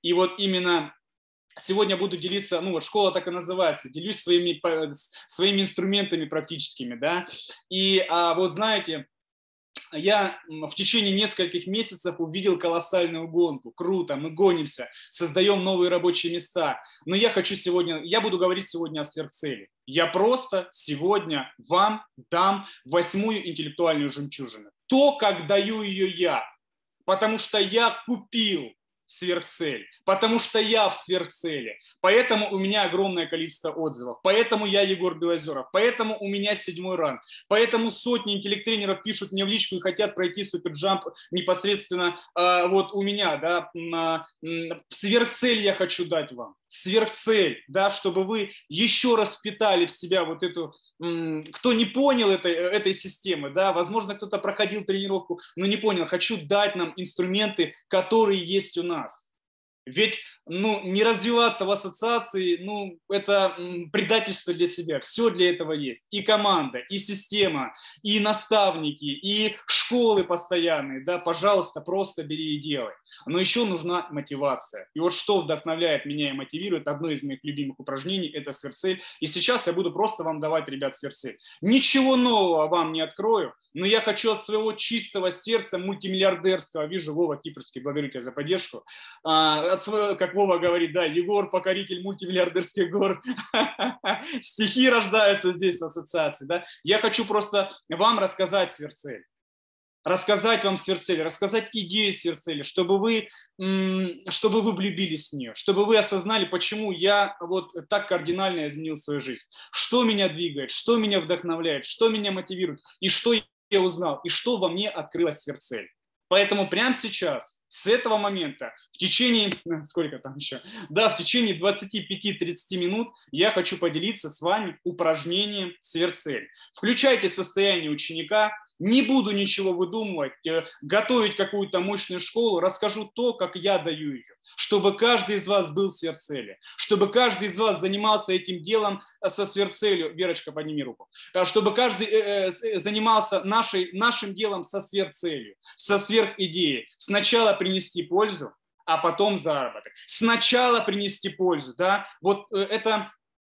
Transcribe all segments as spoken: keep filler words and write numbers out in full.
И вот именно сегодня буду делиться, ну вот школа так и называется, делюсь своими, своими инструментами практическими, да. И а, вот знаете, я в течение нескольких месяцев увидел колоссальную гонку. Круто, мы гонимся, создаем новые рабочие места. Но я хочу сегодня, я буду говорить сегодня о сверхцели. Я просто сегодня вам дам восьмую интеллектуальную жемчужину. То, как даю ее я. Потому что я купил сверхцель, потому что я в сверхцели, поэтому у меня огромное количество отзывов, поэтому я Егор Белозеров, поэтому у меня седьмой ранг, поэтому сотни интеллект-тренеров пишут мне в личку и хотят пройти суперджамп непосредственно э, вот у меня, да, э, сверхцель я хочу дать вам, сверхцель, да, чтобы вы еще раз впитали в себя вот эту, э, кто не понял этой, этой системы, да, возможно, кто-то проходил тренировку, но не понял, хочу дать нам инструменты, которые есть у нас. Ведь ну, не развиваться в ассоциации, ну, это предательство для себя. Все для этого есть. И команда, и система, и наставники, и школы постоянные. Да, пожалуйста, просто бери и делай. Но еще нужна мотивация. И вот что вдохновляет меня и мотивирует, одно из моих любимых упражнений – это сверхцель. И сейчас я буду просто вам давать, ребят, сверхцель. Ничего нового вам не открою, но я хочу от своего чистого сердца мультимиллиардерского, вижу, Вова Кипрский, благодарю тебя за поддержку, от своего, как Вова говорит, да, Егор, покоритель мультимиллиардерских гор, стихи рождаются здесь в ассоциации, да, я хочу просто вам рассказать сверхцель, рассказать вам сверхцель, рассказать идею сверхцели, чтобы вы, чтобы вы влюбились в нее, чтобы вы осознали, почему я вот так кардинально изменил свою жизнь, что меня двигает, что меня вдохновляет, что меня мотивирует, и что я узнал, и что во мне открылась сверхцель. Поэтому прямо сейчас, с этого момента, в течение, сколько там еще, да, в течение двадцати пяти-тридцати минут я хочу поделиться с вами упражнением сверхцель. Включайте состояние ученика, не буду ничего выдумывать, готовить какую-то мощную школу, расскажу то, как я даю ее, чтобы каждый из вас был в сверхцели, чтобы каждый из вас занимался этим делом со сверхцелью, Верочка, подними руку, чтобы каждый занимался нашей, нашим делом со сверхцелью, со сверхидеей. Сначала принести пользу, а потом заработок. Сначала принести пользу, да, вот это...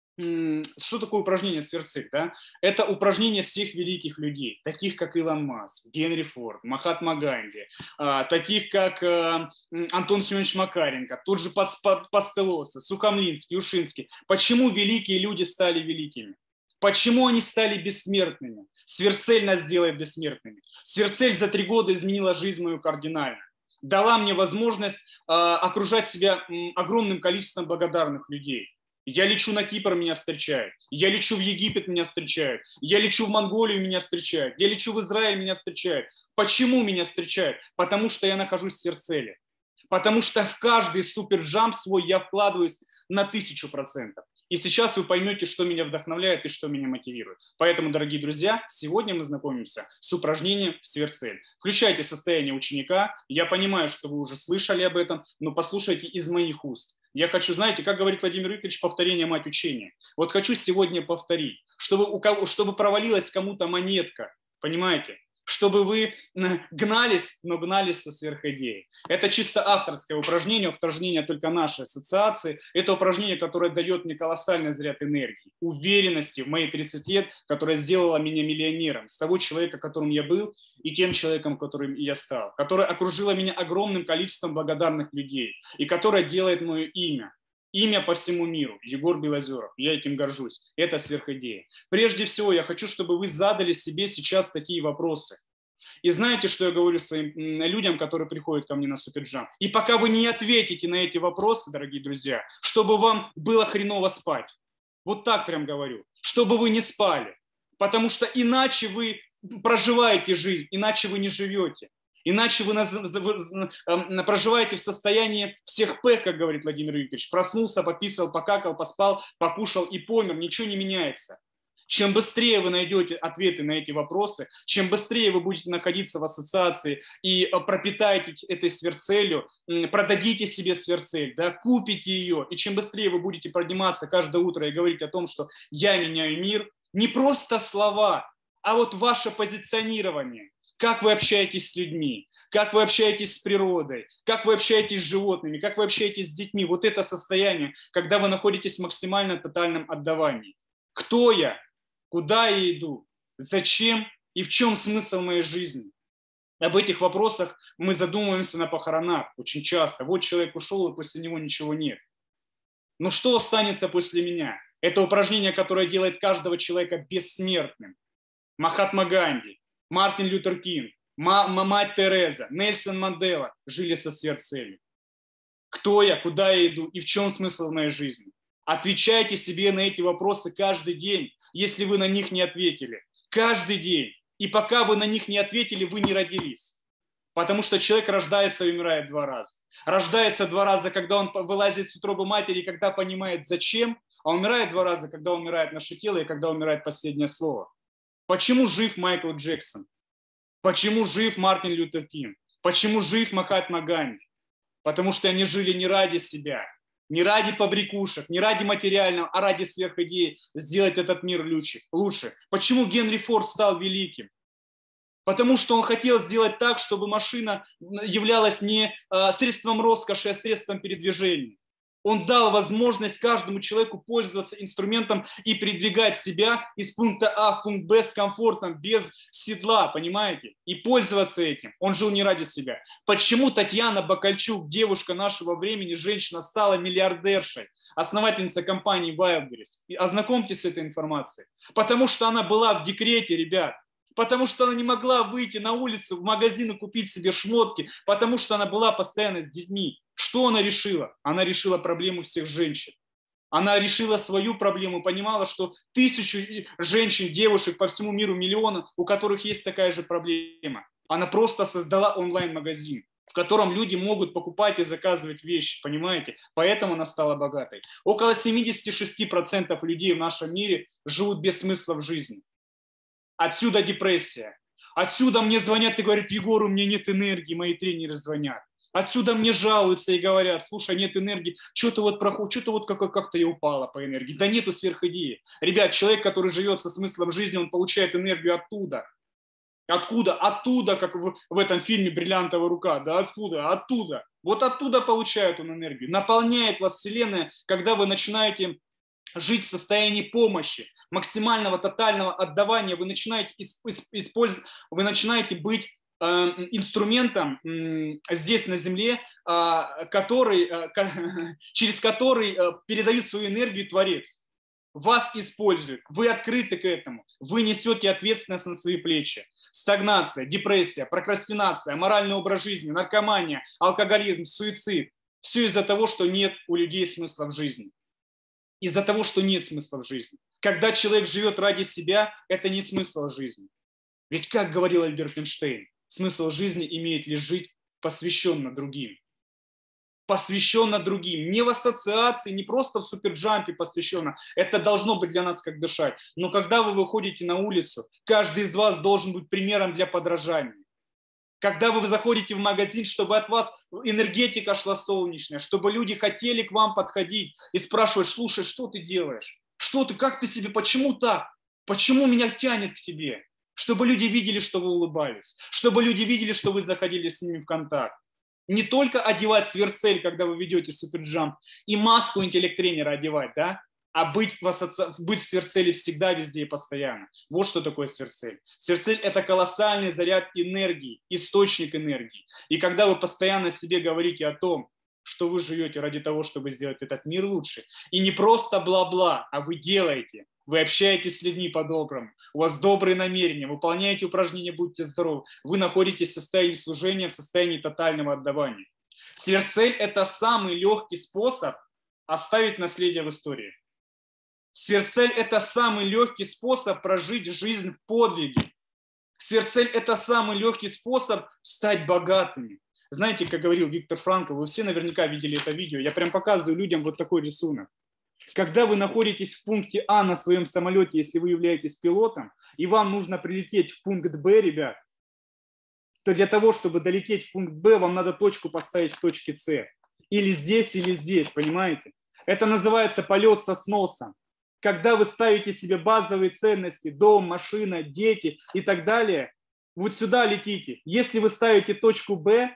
Что такое упражнение сверхцель? Да? Это упражнение всех великих людей, таких как Илон Маск, Генри Форд, Махатма Ганди, таких как Антон Семенович Макаренко, тот же Пастелоса, Сухомлинский, Ушинский. Почему великие люди стали великими? Почему они стали бессмертными? Сверхцель нас делает бессмертными. Сверхцель за три года изменила жизнь мою кардинально. Дала мне возможность окружать себя огромным количеством благодарных людей. Я лечу на Кипр, меня встречают. Я лечу в Египет, меня встречают. Я лечу в Монголию, меня встречают. Я лечу в Израиль, меня встречают. Почему меня встречают? Потому что я нахожусь в сверхцели. Потому что в каждый суперджамп свой я вкладываюсь на тысячу процентов. И сейчас вы поймете, что меня вдохновляет и что меня мотивирует. Поэтому, дорогие друзья, сегодня мы знакомимся с упражнением в сверхцель. Включайте состояние ученика. Я понимаю, что вы уже слышали об этом, но послушайте из моих уст. Я хочу, знаете, как говорит Владимир Викторович, повторение мать учения. Вот хочу сегодня повторить, чтобы, у кого, чтобы провалилась кому-то монетка, понимаете? Чтобы вы гнались, но гнались со сверхидеей. Это чисто авторское упражнение, упражнение только нашей ассоциации. Это упражнение, которое дает мне колоссальный заряд энергии, уверенности в мои тридцать лет, которое сделало меня миллионером, с того человека, которым я был, и тем человеком, которым я стал, которое окружило меня огромным количеством благодарных людей, и которое делает мое имя. Имя по всему миру, Егор Белозеров, я этим горжусь, это сверхидея. Прежде всего, я хочу, чтобы вы задали себе сейчас такие вопросы. И знаете, что я говорю своим людям, которые приходят ко мне на суперджамп? И пока вы не ответите на эти вопросы, дорогие друзья, чтобы вам было хреново спать. Вот так прям говорю, чтобы вы не спали. Потому что иначе вы проживаете жизнь, иначе вы не живете. Иначе вы проживаете в состоянии всех П, как говорит Владимир Викторович. Проснулся, пописал, покакал, поспал, покушал и помер. Ничего не меняется. Чем быстрее вы найдете ответы на эти вопросы, чем быстрее вы будете находиться в ассоциации и пропитаете этой сверхцелью, продадите себе сверхцель, да, купите ее, и чем быстрее вы будете подниматься каждое утро и говорить о том, что я меняю мир, не просто слова, а вот ваше позиционирование. Как вы общаетесь с людьми, как вы общаетесь с природой, как вы общаетесь с животными, как вы общаетесь с детьми. Вот это состояние, когда вы находитесь в максимально тотальном отдавании. Кто я? Куда я иду? Зачем? И в чем смысл моей жизни? Об этих вопросах мы задумываемся на похоронах очень часто. Вот человек ушел, и после него ничего нет. Но что останется после меня? Это упражнение, которое делает каждого человека бессмертным. Махатма Ганди, Мартин Лютер Кинг, мать Тереза, Нельсон Мандела жили со сверхцелью. Кто я, куда я иду и в чем смысл моей жизни? Отвечайте себе на эти вопросы каждый день, если вы на них не ответили. Каждый день. И пока вы на них не ответили, вы не родились. Потому что человек рождается и умирает два раза. Рождается два раза, когда он вылазит с утробы матери, когда понимает зачем, а умирает два раза, когда умирает наше тело и когда умирает последнее слово. Почему жив Майкл Джексон? Почему жив Мартин Лютер Кинг? Почему жив Махатма Ганди? Потому что они жили не ради себя, не ради побрякушек, не ради материального, а ради сверхидеи сделать этот мир лучше. Почему Генри Форд стал великим? Потому что он хотел сделать так, чтобы машина являлась не средством роскоши, а средством передвижения. Он дал возможность каждому человеку пользоваться инструментом и передвигать себя из пункта А в пункт Б с комфортом, без седла, понимаете? И пользоваться этим. Он жил не ради себя. Почему Татьяна Бакальчук, девушка нашего времени, женщина, стала миллиардершей, основательница компании Wildberries? Ознакомьтесь с этой информацией. Потому что она была в декрете, ребят. Потому что она не могла выйти на улицу, в магазин и купить себе шмотки, потому что она была постоянно с детьми. Что она решила? Она решила проблему всех женщин. Она решила свою проблему, понимала, что тысячу женщин, девушек по всему миру, миллионы, у которых есть такая же проблема. Она просто создала онлайн-магазин, в котором люди могут покупать и заказывать вещи, понимаете? Поэтому она стала богатой. Около семьдесят шесть процентов людей в нашем мире живут без смысла в жизни. Отсюда депрессия. Отсюда мне звонят и говорят: Егор, у меня нет энергии, мои тренеры звонят. Отсюда мне жалуются и говорят: слушай, нет энергии, что-то вот проходит, что-то вот как- как-то я упала по энергии. Да нету сверхидеи. Ребят, человек, который живет со смыслом жизни, он получает энергию оттуда. Откуда? Оттуда, как в, в этом фильме «Бриллиантовая рука». Да откуда? Оттуда. Вот оттуда получает он энергию. Наполняет вас Вселенная, когда вы начинаете жить в состоянии помощи, максимального тотального отдавания. Вы начинаете использовать, вы начинаете быть э, инструментом э, здесь на Земле, э, который, э, через который э, передает свою энергию Творец. Вас используют, вы открыты к этому, вы несете ответственность на свои плечи. Стагнация, депрессия, прокрастинация, моральный образ жизни, наркомания, алкоголизм, суицид. Все из-за того, что нет у людей смысла в жизни. Из-за того, что нет смысла в жизни. Когда человек живет ради себя, это не смысл жизни. Ведь, как говорил Альберт Эйнштейн, смысл жизни имеет лишь жить посвященно другим. Посвященно другим. Не в ассоциации, не просто в суперджампе посвященно. Это должно быть для нас как дышать. Но когда вы выходите на улицу, каждый из вас должен быть примером для подражания. Когда вы заходите в магазин, чтобы от вас энергетика шла солнечная, чтобы люди хотели к вам подходить и спрашивать: слушай, что ты делаешь? Что ты, как ты себе, почему так? Почему меня тянет к тебе? Чтобы люди видели, что вы улыбались, чтобы люди видели, что вы заходили с ними в контакт. Не только одевать сверхцель, когда вы ведете суперджамп, и маску интеллект-тренера одевать, да? А быть в, ассоци... быть в сверхцели всегда, везде и постоянно. Вот что такое сверхцель. Сверхцель – это колоссальный заряд энергии, источник энергии. И когда вы постоянно себе говорите о том, что вы живете ради того, чтобы сделать этот мир лучше, и не просто бла-бла, а вы делаете, вы общаетесь с людьми по-доброму, у вас добрые намерения, выполняете упражнения, будьте здоровы, вы находитесь в состоянии служения, в состоянии тотального отдавания. Сверхцель – это самый легкий способ оставить наследие в истории. Сверхцель – это самый легкий способ прожить жизнь в подвиге. Сверхцель – это самый легкий способ стать богатыми. Знаете, как говорил Виктор Франкл, вы все наверняка видели это видео, я прям показываю людям вот такой рисунок. Когда вы находитесь в пункте А на своем самолете, если вы являетесь пилотом, и вам нужно прилететь в пункт Б, ребят, то для того, чтобы долететь в пункт Б, вам надо точку поставить в точке С. Или здесь, или здесь, понимаете? Это называется полет со сносом. Когда вы ставите себе базовые ценности, дом, машина, дети и так далее, вот сюда летите. Если вы ставите точку Б,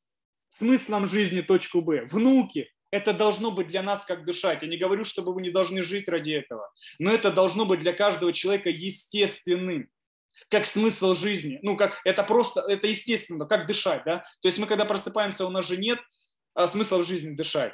смыслом жизни точку Б, внуки, это должно быть для нас как дышать. Я не говорю, чтобы вы не должны жить ради этого, но это должно быть для каждого человека естественным, как смысл жизни. Ну, как это просто, это естественно, как дышать, да? То есть мы, когда просыпаемся, у нас же нет а, смысла в жизни дышать.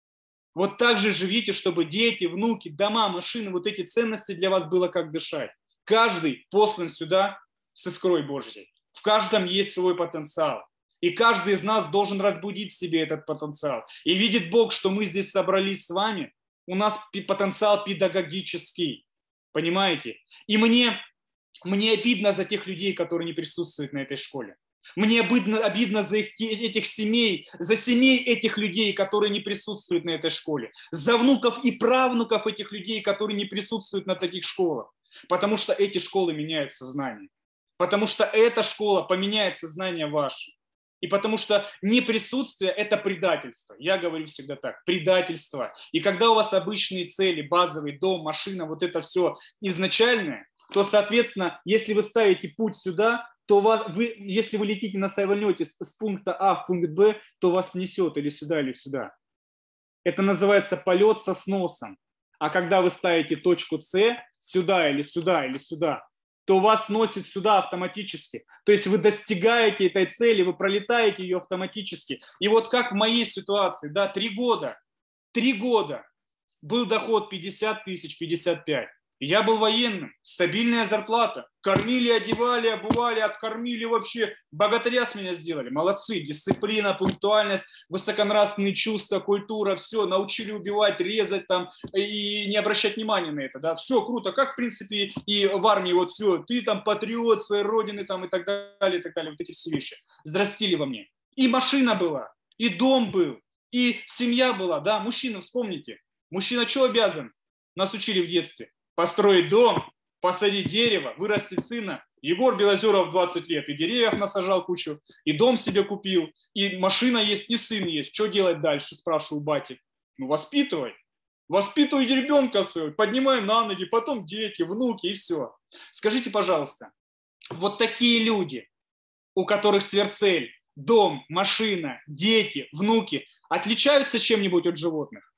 Вот так же живите, чтобы дети, внуки, дома, машины, вот эти ценности для вас было как дышать. Каждый послан сюда с искрой Божьей. В каждом есть свой потенциал. И каждый из нас должен разбудить в себе этот потенциал. И видит Бог, что мы здесь собрались с вами, у нас потенциал педагогический. Понимаете? И мне, мне обидно за тех людей, которые не присутствуют на этой школе. Мне обидно, обидно за их, этих семей, за семей этих людей, которые не присутствуют на этой школе. За внуков и правнуков этих людей, которые не присутствуют на таких школах. Потому что эти школы меняют сознание. Потому что эта школа поменяет сознание ваше. И потому что неприсутствие – это предательство. Я говорю всегда так, предательство. И когда у вас обычные цели, базовый дом, машина, вот это все изначальное, то, соответственно, если вы ставите путь сюда, то вас, вы, если вы летите на самолете с, с пункта А в пункт Б, то вас несет или сюда, или сюда. Это называется полет со сносом. А когда вы ставите точку С сюда или сюда или сюда, то вас носит сюда автоматически. То есть вы достигаете этой цели, вы пролетаете ее автоматически. И вот как в моей ситуации, да, три года, три года был доход пятьдесят тысяч, пятьдесят пять. Я был военным, стабильная зарплата. Кормили, одевали, обували, откормили вообще. Богатыря с меня сделали. Молодцы. Дисциплина, пунктуальность, высоконравственные чувства, культура. Все, научили убивать, резать там и не обращать внимания на это. Да? Все круто. Как, в принципе, и в армии вот все. Ты там патриот своей родины там, и так далее, и так далее. Вот эти все вещи. Взрастили во мне. И машина была, и дом был, и семья была. Да, мужчина, вспомните. Мужчина что обязан? Нас учили в детстве. Построить дом, посадить дерево, вырастить сына. Егор Белозеров двадцать лет, и деревьев насажал кучу, и дом себе купил, и машина есть, и сын есть. Что делать дальше, спрашиваю бати. Ну, воспитывай. Воспитывай ребенка своего, поднимай на ноги, потом дети, внуки, и все. Скажите, пожалуйста, вот такие люди, у которых сверхцель, дом, машина, дети, внуки, отличаются чем-нибудь от животных?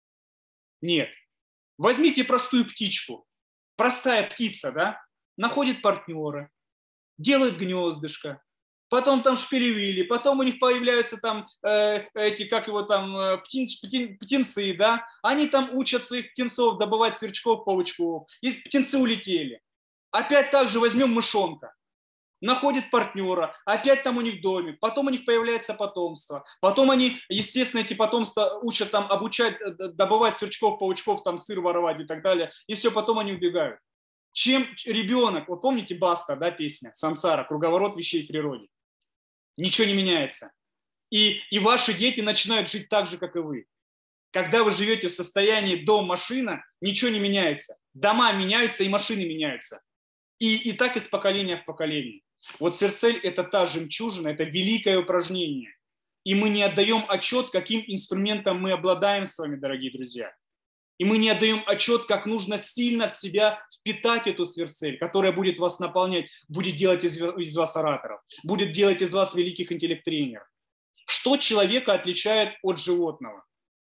Нет. Возьмите простую птичку. Простая птица, да, находит партнера, делает гнездышко, потом там шпилевили, потом у них появляются там э, эти, как его там, птин, птин, птенцы, да, они там учат своих птенцов добывать сверчков, паучков, и птенцы улетели. Опять также возьмем мышонка. Находит партнера, опять там у них домик, потом у них появляется потомство, потом они, естественно, эти потомства учат там обучать, добывать сверчков, паучков, там сыр воровать и так далее, и все, потом они убегают. Чем ребенок, вы помните Баста, да, песня «Сансара», круговорот вещей в природе, ничего не меняется. И, и ваши дети начинают жить так же, как и вы. Когда вы живете в состоянии дом-машина, ничего не меняется. Дома меняются и машины меняются. И, и так из поколения в поколение. Вот сверхцель – это та жемчужина, это великое упражнение. И мы не отдаем отчет, каким инструментом мы обладаем с вами, дорогие друзья. И мы не отдаем отчет, как нужно сильно в себя впитать эту сверхцель, которая будет вас наполнять, будет делать из, из вас ораторов, будет делать из вас великих интеллект-тренеров. Что человека отличает от животного?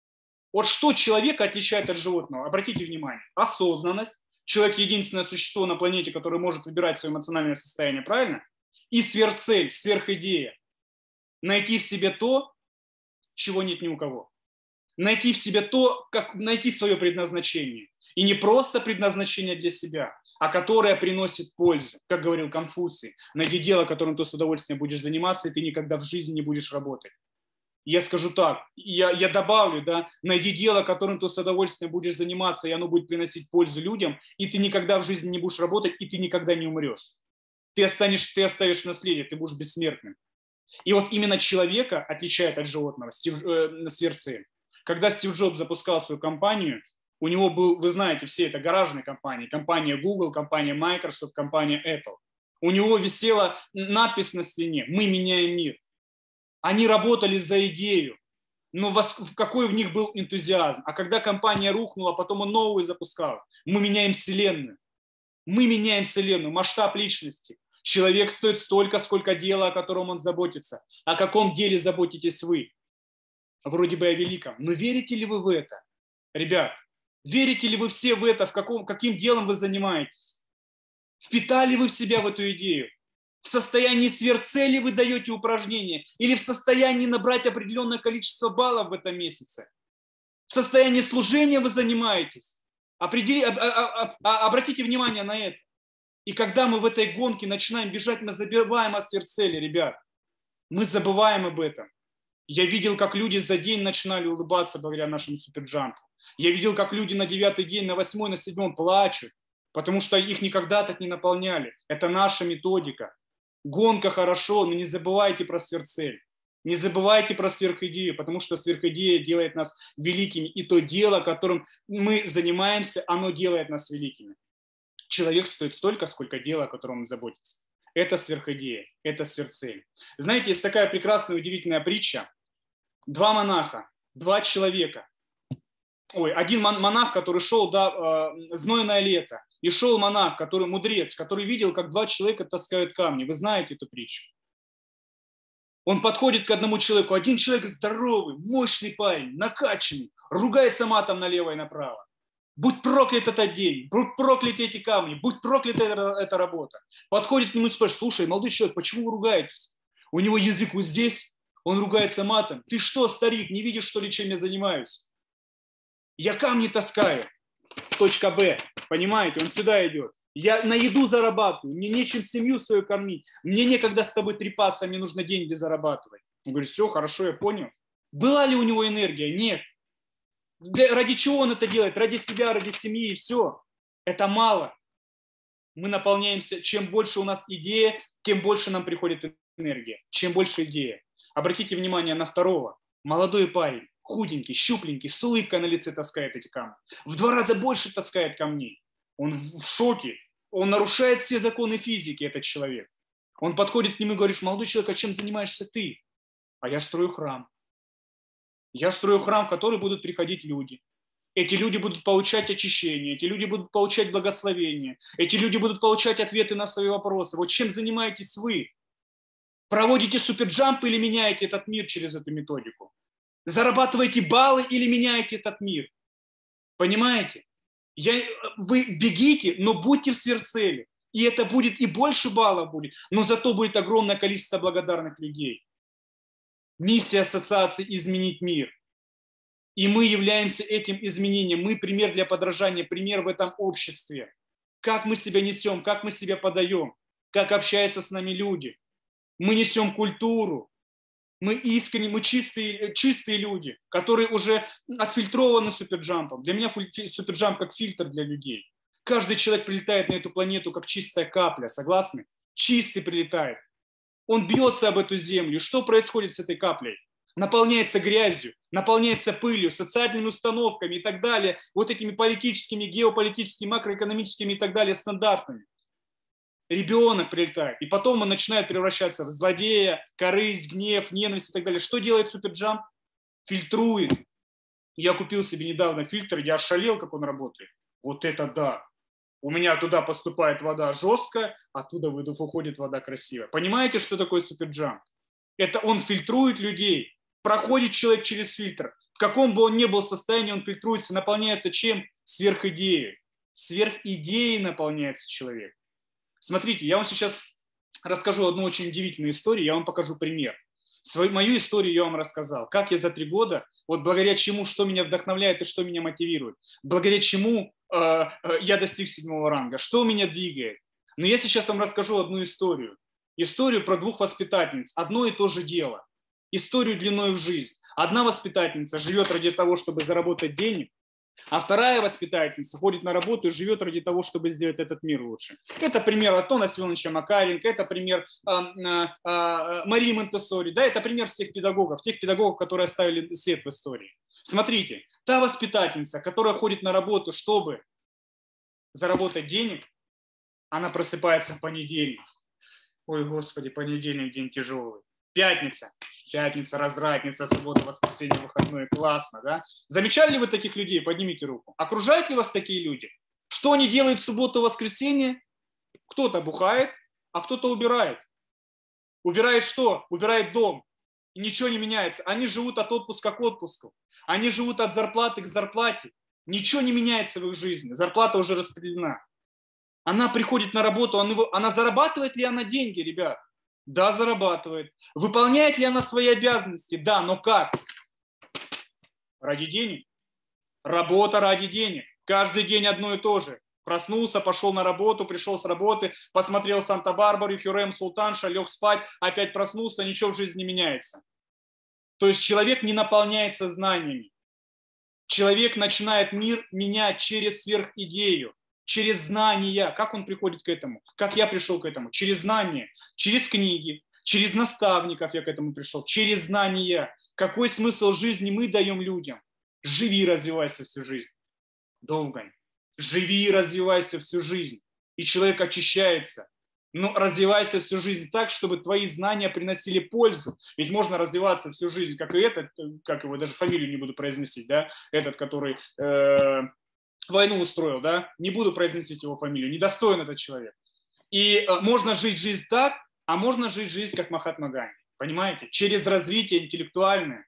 Вот что человека отличает от животного? Обратите внимание. Осознанность. Человек – единственное существо на планете, которое может выбирать свое эмоциональное состояние, правильно? И сверхцель, сверхидея. Найти в себе то, чего нет ни у кого. Найти в себе то, как найти свое предназначение. И не просто предназначение для себя, а которое приносит пользу. Как говорил Конфуций, найди дело, которым ты с удовольствием будешь заниматься, и ты никогда в жизни не будешь работать. Я скажу так, я, я добавлю, да, найди дело, которым ты с удовольствием будешь заниматься, и оно будет приносить пользу людям, и ты никогда в жизни не будешь работать, и ты никогда не умрешь. Ты, останешь, ты оставишь наследие, ты будешь бессмертным. И вот именно человека отличает от животного Стив, э, сверхцель. Когда Стив Джобс запускал свою компанию, у него был, вы знаете, все это гаражные компании, компания Google, компания Microsoft, компания Apple. У него висела надпись на стене «Мы меняем мир». Они работали за идею, но какой в них был энтузиазм. А когда компания рухнула, потом он новую запускал. Мы меняем вселенную. Мы меняем вселенную, масштаб личности. Человек стоит столько, сколько дела, о котором он заботится. О каком деле заботитесь вы? Вроде бы о великом. Но верите ли вы в это? Ребят, верите ли вы все в это? В каком, каким делом вы занимаетесь? Впитали вы в себя в эту идею? В состоянии сверхцели вы даете упражнения? Или в состоянии набрать определенное количество баллов в этом месяце? В состоянии служения вы занимаетесь? Определи, об, об, об, обратите внимание на это. И когда мы в этой гонке начинаем бежать, мы забываем о сверхцели, ребят. Мы забываем об этом. Я видел, как люди за день начинали улыбаться благодаря нашему суперджампу. Я видел, как люди на девятый день, на восьмой, на седьмом плачут, потому что их никогда так не наполняли. Это наша методика. Гонка хорошо, но не забывайте про сверхцель. Не забывайте про сверхидею, потому что сверхидея делает нас великими. И то дело, которым мы занимаемся, оно делает нас великими. Человек стоит столько, сколько дело, о котором он заботится. Это сверхидея, это сверхцель. Знаете, есть такая прекрасная, удивительная притча. Два монаха, два человека. Ой, один монах, который шел, да, э, знойное лето, и шел монах, который мудрец, который видел, как два человека таскают камни. Вы знаете эту притчу? Он подходит к одному человеку. Один человек здоровый, мощный парень, накачанный, ругается матом налево и направо. Будь проклят этот день, будь прокляты эти камни, будь проклята эта, эта работа. Подходит к нему и спрашивает: слушай, молодой человек, почему вы ругаетесь? У него язык вот здесь, он ругается матом. Ты что, старик, не видишь, что ли, чем я занимаюсь? Я камни таскаю. Точка Б, понимаете, он сюда идет. Я на еду зарабатываю, мне нечем семью свою кормить, мне некогда с тобой трепаться, мне нужно деньги зарабатывать. Он говорит: все, хорошо, я понял. Была ли у него энергия? Нет. Ради чего он это делает? Ради себя, ради семьи, и все. Это мало. Мы наполняемся, чем больше у нас идея, тем больше нам приходит энергия. Чем больше идея. Обратите внимание на второго. Молодой парень, худенький, щупленький, с улыбкой на лице таскает эти камни. В два раза больше таскает камней. Он в шоке. Он нарушает все законы физики, этот человек. Он подходит к нему и говорит: молодой человек, а чем занимаешься ты? А я строю храм. Я строю храм, в который будут приходить люди. Эти люди будут получать очищение, эти люди будут получать благословение, эти люди будут получать ответы на свои вопросы. Вот чем занимаетесь вы? Проводите суперджамп или меняете этот мир через эту методику? Зарабатываете баллы или меняете этот мир? Понимаете? Я, вы бегите, но будьте в сверхцели. И это будет, и больше баллов будет, но зато будет огромное количество благодарных людей. Миссия ассоциации – изменить мир. И мы являемся этим изменением. Мы пример для подражания, пример в этом обществе. Как мы себя несем, как мы себя подаем, как общаются с нами люди. Мы несем культуру. Мы искренне, мы чистые, чистые люди, которые уже отфильтрованы суперджампом. Для меня суперджамп как фильтр для людей. Каждый человек прилетает на эту планету как чистая капля, согласны? Чистый прилетает. Он бьется об эту землю. Что происходит с этой каплей? Наполняется грязью, наполняется пылью, социальными установками и так далее, вот этими политическими, геополитическими, макроэкономическими и так далее стандартами. Ребенок прилетает, и потом он начинает превращаться в злодея, корысть, гнев, ненависть и так далее. Что делает суперджамп? Фильтрует. Я купил себе недавно фильтр, я ошалел, как он работает. Вот это да. У меня туда поступает вода жесткая, оттуда выходит вода красивая. Понимаете, что такое суперджамп? Это он фильтрует людей. Проходит человек через фильтр. В каком бы он ни был состоянии, он фильтруется, наполняется чем? Сверхидеей. Сверхидеей наполняется человек. Смотрите, я вам сейчас расскажу одну очень удивительную историю, я вам покажу пример. Свою, мою историю я вам рассказал. Как я за три года, вот благодаря чему, что меня вдохновляет и что меня мотивирует. Благодаря чему э, э, я достиг седьмого ранга. Что меня двигает. Но я сейчас вам расскажу одну историю. Историю про двух воспитательниц. Одно и то же дело. Историю длиной в жизнь. Одна воспитательница живет ради того, чтобы заработать денег, а вторая воспитательница ходит на работу и живет ради того, чтобы сделать этот мир лучше. Это пример Антона Семеновича Макаренко, это пример а, а, а, Марии Монтессори, да, это пример всех педагогов, тех педагогов, которые оставили след в истории. Смотрите, та воспитательница, которая ходит на работу, чтобы заработать денег, она просыпается в понедельник. Ой, Господи, понедельник день тяжелый. Пятница. Пятница, развратница, суббота, воскресенье, выходной. Классно, да? Замечали ли вы таких людей? Поднимите руку. Окружают ли вас такие люди? Что они делают в субботу, воскресенье? Кто-то бухает, а кто-то убирает. Убирает что? Убирает дом. И ничего не меняется. Они живут от отпуска к отпуску. Они живут от зарплаты к зарплате. Ничего не меняется в их жизни. Зарплата уже распределена. Она приходит на работу, она зарабатывает ли она деньги, ребят? Да, зарабатывает. Выполняет ли она свои обязанности? Да, но как? Ради денег. Работа ради денег. Каждый день одно и то же. Проснулся, пошел на работу, пришел с работы, посмотрел Санта-Барбару, Хюррем Султанша, лег спать, опять проснулся, ничего в жизни не меняется. То есть человек не наполняется знаниями. Человек начинает мир менять через сверхидею, через знания. Как он приходит к этому? Как я пришел к этому? Через знания, через книги, через наставников я к этому пришел, через знания. Какой смысл жизни мы даем людям? Живи и развивайся всю жизнь. Долго. Живи и развивайся всю жизнь. И человек очищается. Но развивайся всю жизнь так, чтобы твои знания приносили пользу. Ведь можно развиваться всю жизнь, как и этот, как его, даже фамилию не буду произносить, да, этот, который э, войну устроил, да, не буду произносить его фамилию, недостоин этот человек. И э, можно жить жизнь так, а можно жить жизнь, как Махатма Ганди, понимаете, через развитие интеллектуальное.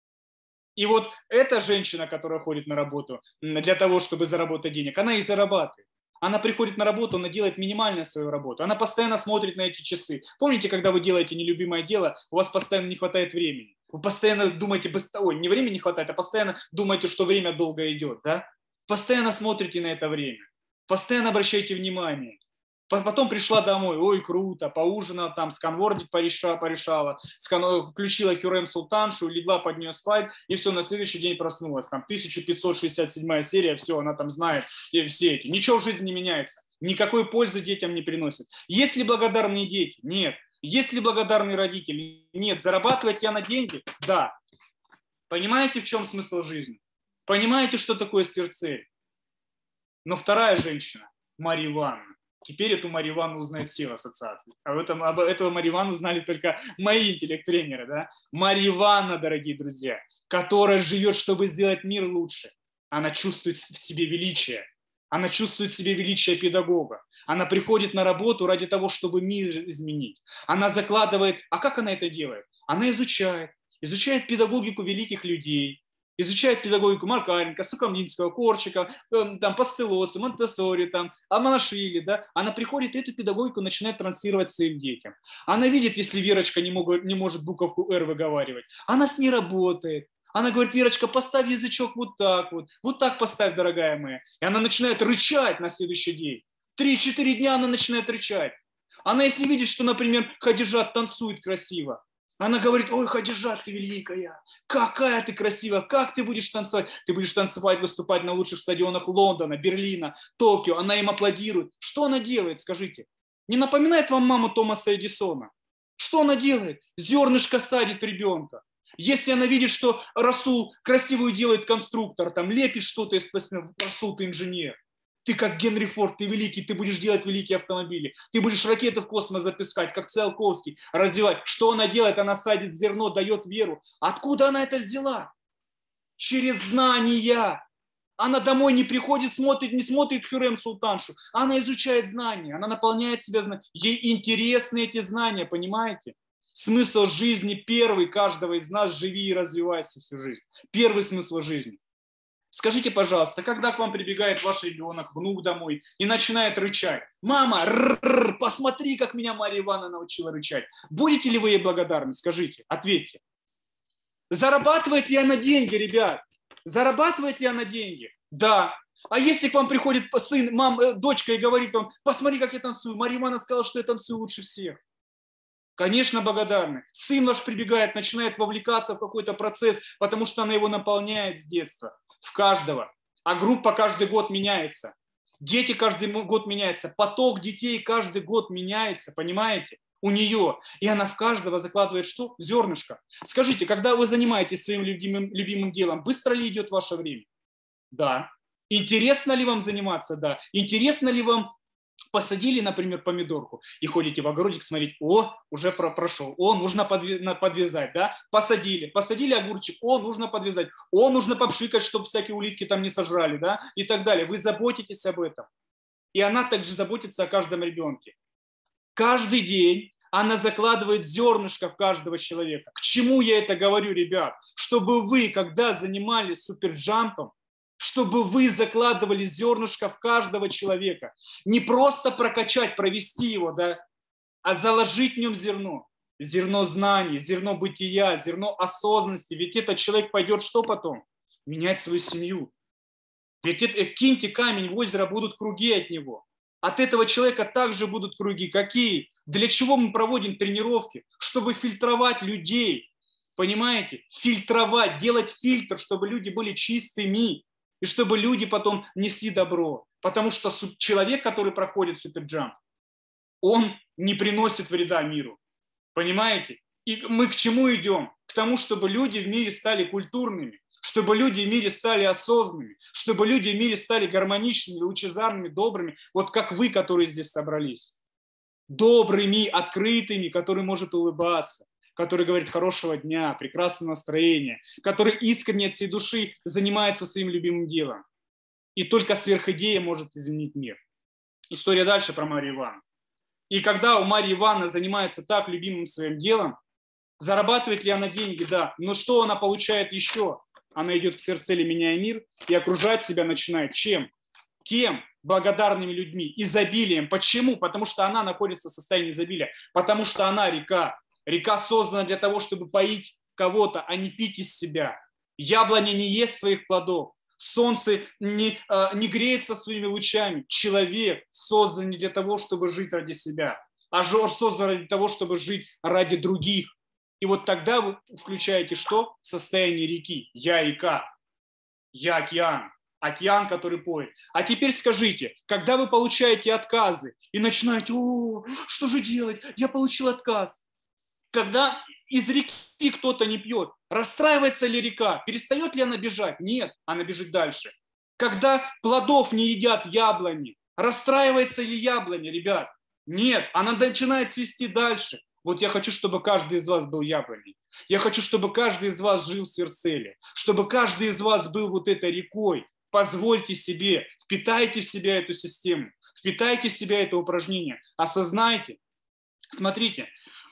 И вот эта женщина, которая ходит на работу для того, чтобы заработать денег, она их зарабатывает. Она приходит на работу, она делает минимальную свою работу. Она постоянно смотрит на эти часы. Помните, когда вы делаете нелюбимое дело, у вас постоянно не хватает времени. Вы постоянно думаете, ой, не времени не хватает, а постоянно думаете, что время долго идет. Да? Постоянно смотрите на это время. Постоянно обращайте внимание. Потом пришла домой, ой, круто, поужинала, там, сканвордик порешала, порешала скан... включила Хюррем Султаншу, легла под нее спать, и все, на следующий день проснулась. Там тысяча пятьсот шестьдесят седьмая серия, все, она там знает, и все эти. Ничего в жизни не меняется, никакой пользы детям не приносит. Есть ли благодарные дети? Нет. Есть ли благодарные родители? Нет. Зарабатывать я на деньги? Да. Понимаете, в чем смысл жизни? Понимаете, что такое сверхцель? Но вторая женщина, Марья Ивановна. Теперь эту Марью Ивановну узнают все в ассоциации. А в этом, об этого Марью Ивановну знали только мои интеллект-тренеры. Да? Марья Ивановна, дорогие друзья, которая живет, чтобы сделать мир лучше. Она чувствует в себе величие. Она чувствует в себе величие педагога. Она приходит на работу ради того, чтобы мир изменить. Она закладывает... А как она это делает? Она изучает. Изучает педагогику великих людей. Изучает педагогику Макаренко, Сухомлинского, Корчика, там, Пастелоци, Монтессори, там, Аманашвили, да, она приходит и эту педагогику начинает транслировать своим детям. Она видит, если Верочка не, могут, не может буковку «Р» выговаривать, она с ней работает. Она говорит, Верочка, поставь язычок вот так вот, вот так поставь, дорогая моя. И она начинает рычать на следующий день. Три-четыре дня она начинает рычать. Она, если видит, что, например, Хадижат танцует красиво, она говорит, ой, Хадижат, ты великая, какая ты красивая, как ты будешь танцевать? Ты будешь танцевать, выступать на лучших стадионах Лондона, Берлина, Токио. Она им аплодирует. Что она делает, скажите? Не напоминает вам маму Томаса Эдисона? Что она делает? Зернышко садит в ребенка. Если она видит, что Расул красивую делает конструктор, там лепит что-то, естественно, Расул, ты инженер. Ты как Генри Форд, ты великий, ты будешь делать великие автомобили. Ты будешь ракеты в космос запускать, как Циолковский, развивать. Что она делает? Она садит зерно, дает веру. Откуда она это взяла? Через знания. Она домой не приходит, смотрит, не смотрит Хюррем Султаншу. Она изучает знания, она наполняет себя знаниями. Ей интересны эти знания, понимаете? Смысл жизни первый каждого из нас – живи и развивайся всю жизнь. Первый смысл жизни. Скажите, пожалуйста, когда к вам прибегает ваш ребенок, внук домой и начинает рычать, мама, р-р-р, посмотри, как меня Марья Ивановна научила рычать. Будете ли вы ей благодарны? Скажите, ответьте. Зарабатывает ли она деньги, ребят? Зарабатывает ли она деньги? Да. А если к вам приходит сын, мам, дочка и говорит вам, посмотри, как я танцую. Марья Ивановна сказала, что я танцую лучше всех. Конечно, благодарны. Сын ваш прибегает, начинает вовлекаться в какой-то процесс, потому что она его наполняет с детства. В каждого. А группа каждый год меняется. Дети каждый год меняются. Поток детей каждый год меняется, понимаете? У нее. И она в каждого закладывает что? Зернышко. Скажите, когда вы занимаетесь своим любимым, любимым делом, быстро ли идет ваше время? Да. Интересно ли вам заниматься? Да. Интересно ли вам... Посадили, например, помидорку и ходите в огородик смотреть, о, уже прошел, о, нужно подвязать, да, посадили, посадили огурчик, о, нужно подвязать, о, нужно попшикать, чтобы всякие улитки там не сожрали, да, и так далее. Вы заботитесь об этом. И она также заботится о каждом ребенке. Каждый день она закладывает зернышко в каждого человека. К чему я это говорю, ребят? Чтобы вы, когда занимались суперджампом, чтобы вы закладывали зернышко в каждого человека. Не просто прокачать, провести его, да, а заложить в нем зерно. Зерно знаний, зерно бытия, зерно осознанности. Ведь этот человек пойдет что потом? Менять свою семью. Ведь это, киньте камень в озеро, будут круги от него. От этого человека также будут круги. Какие? Для чего мы проводим тренировки? Чтобы фильтровать людей. Понимаете? Фильтровать, делать фильтр, чтобы люди были чистыми. И чтобы люди потом несли добро. Потому что человек, который проходит суперджамп, он не приносит вреда миру. Понимаете? И мы к чему идем? К тому, чтобы люди в мире стали культурными, чтобы люди в мире стали осознанными, чтобы люди в мире стали гармоничными, лучезарными, добрыми, вот как вы, которые здесь собрались. Добрыми, открытыми, который может улыбаться, который говорит хорошего дня, прекрасного настроения, который искренне от всей души занимается своим любимым делом. И только сверхидея может изменить мир. История дальше про Марию Ивановну. И когда у Марии Ивановны занимается так любимым своим делом, зарабатывает ли она деньги? Да. Но что она получает еще? Она идет к Сверцеле, меняя мир, и окружать себя начинает чем? Кем? Благодарными людьми, изобилием. Почему? Потому что она находится в состоянии изобилия. Потому что она река. Река создана для того, чтобы поить кого-то, а не пить из себя. Яблоня не ест своих плодов. Солнце не, э, не греется своими лучами. Человек создан не для того, чтобы жить ради себя, а Жор создан ради того, чтобы жить ради других. И вот тогда вы включаете что? Состояние реки. Я река. Я океан. Океан, который поет. А теперь скажите, когда вы получаете отказы и начинаете, о, что же делать? Я получил отказ. Когда из реки кто-то не пьет, расстраивается ли река? Перестает ли она бежать? Нет, она бежит дальше. Когда плодов не едят яблони, расстраивается ли яблоня, ребят? Нет, она начинает цвести дальше. Вот я хочу, чтобы каждый из вас был яблоней. Я хочу, чтобы каждый из вас жил в Сверцеле. Чтобы каждый из вас был вот этой рекой. Позвольте себе, впитайте в себя эту систему. Впитайте в себя это упражнение. Осознайте. Смотрите.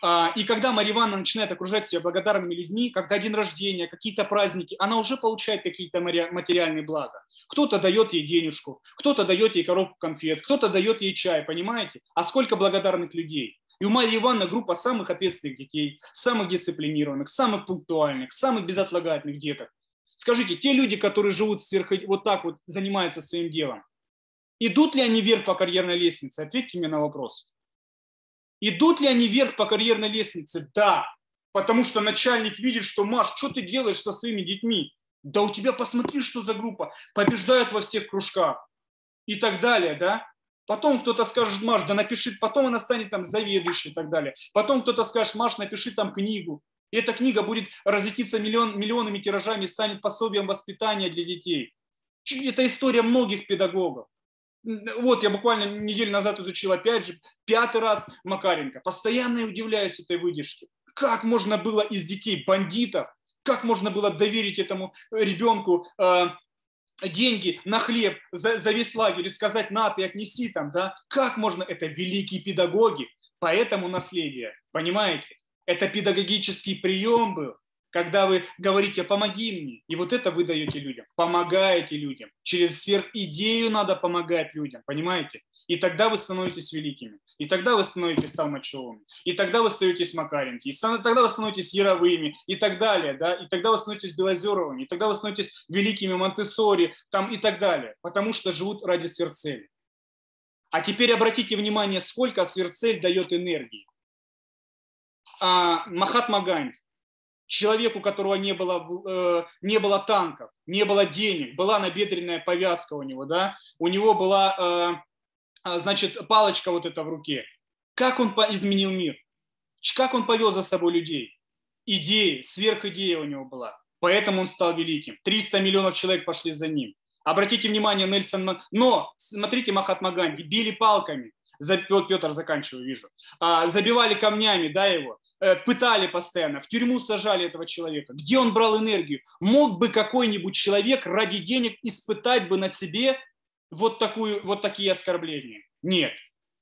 И когда Мария Ивановна начинает окружать себя благодарными людьми, когда день рождения, какие-то праздники, она уже получает какие-то материальные блага. Кто-то дает ей денежку, кто-то дает ей коробку конфет, кто-то дает ей чай, понимаете? А сколько благодарных людей? И у Марии Ивановны группа самых ответственных детей, самых дисциплинированных, самых пунктуальных, самых безотлагательных деток. Скажите, те люди, которые живут сверху, вот так вот, занимаются своим делом, идут ли они вверх по карьерной лестнице? Ответьте мне на вопрос. Идут ли они вверх по карьерной лестнице? Да. Потому что начальник видит, что, Маш, что ты делаешь со своими детьми? Да у тебя посмотри, что за группа. Побеждают во всех кружках. И так далее, да? Потом кто-то скажет, Маш, да напиши, потом она станет там заведующей и так далее. Потом кто-то скажет, Маш, напиши там книгу. И эта книга будет разлетиться миллион, миллионами тиражами и станет пособием воспитания для детей. Это история многих педагогов. Вот я буквально неделю назад изучил опять же, пятый раз Макаренко. Постоянно я удивляюсь этой выдержке. Как можно было из детей бандитов, как можно было доверить этому ребенку э, деньги на хлеб за, за весь лагерь и сказать, на, ты отнеси там, да? Как можно? Это великие педагоги, поэтому наследие, понимаете? Это педагогический прием был, когда вы говорите, помоги мне, и вот это вы даете людям, помогаете людям. Через сверхидею надо помогать людям, понимаете? И тогда вы становитесь великими, и тогда вы становитесь Толмачевыми, и тогда вы становитесь Макаренки, и тогда вы становитесь Яровыми, и так далее, да? И тогда вы становитесь Белозеровыми, и тогда вы становитесь великими Монтессори, там, и так далее, потому что живут ради Сверцели. А теперь обратите внимание, сколько Сверцель дает энергии. А, Махатма Ганди. Человек, у которого не было, э, не было танков, не было денег, была набедренная повязка у него, да, у него была, э, значит, палочка вот эта в руке. Как он изменил мир? Как он повел за собой людей? Идеи, сверхидея у него была. Поэтому он стал великим. триста миллионов человек пошли за ним. Обратите внимание, Нельсон Мандела. Но, смотрите, Махатма Ганди, били палками. Вот Петр, заканчиваю, вижу. Забивали камнями, да, его. Пытали постоянно, в тюрьму сажали этого человека. Где он брал энергию? Мог бы какой-нибудь человек ради денег испытать бы на себе вот, такую, вот такие оскорбления? Нет.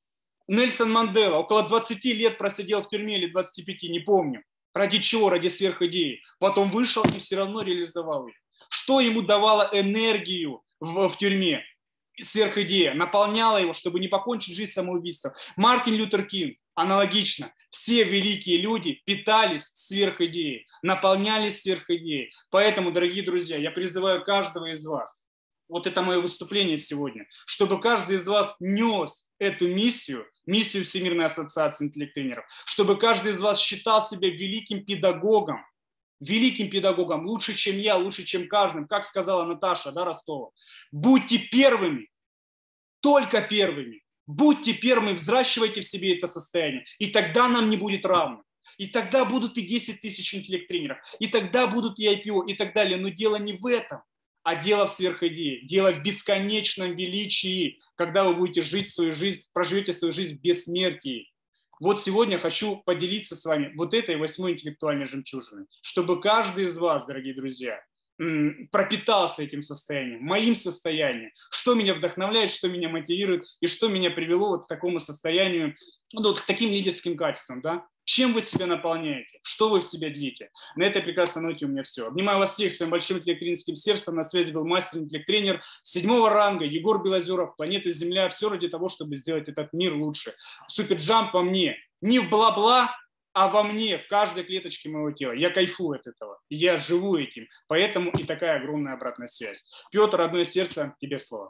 Нельсон Мандела около двадцати лет просидел в тюрьме, или двадцати пяти, не помню. Ради чего? Ради сверхидеи. Потом вышел и все равно реализовал ее. Что ему давало энергию в, в тюрьме? Сверхидея. Наполняла его, чтобы не покончить жизнь самоубийством. Мартин Лютер Кинг. Аналогично. Все великие люди питались сверхидеей, наполнялись сверхидеей. Поэтому, дорогие друзья, я призываю каждого из вас, вот это мое выступление сегодня, чтобы каждый из вас нес эту миссию, миссию Всемирной ассоциации интеллект-тренеров, чтобы каждый из вас считал себя великим педагогом, великим педагогом, лучше, чем я, лучше, чем каждым, как сказала Наташа, да, Ростова. Будьте первыми, только первыми. Будьте первыми, взращивайте в себе это состояние, и тогда нам не будет равных. И тогда будут и десять тысяч интеллект-тренеров, и тогда будут и ай пи о, и так далее. Но дело не в этом, а дело в сверхидее, дело в бесконечном величии, когда вы будете жить свою жизнь, проживете свою жизнь в бессмертии. Вот сегодня хочу поделиться с вами вот этой восьмой интеллектуальной жемчужиной, чтобы каждый из вас, дорогие друзья, пропитался этим состоянием, моим состоянием, что меня вдохновляет, что меня мотивирует и что меня привело вот к такому состоянию, ну, вот к таким лидерским качествам, да? Чем вы себя наполняете, что вы в себя длите. На этой прекрасной ноте у меня все. Обнимаю вас всех своим большим интеллект-тренерским сердцем. На связи был мастер-интеллект-тренер седьмого ранга Егор Белозеров, планета Земля. Все ради того, чтобы сделать этот мир лучше. Суперджамп во мне. Не в бла-бла, а во мне, в каждой клеточке моего тела. Я кайфую от этого. Я живу этим. Поэтому и такая огромная обратная связь. Петр, родное сердце, тебе слово.